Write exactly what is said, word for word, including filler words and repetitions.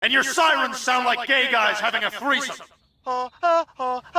And your sirens sound like gay guys having a threesome.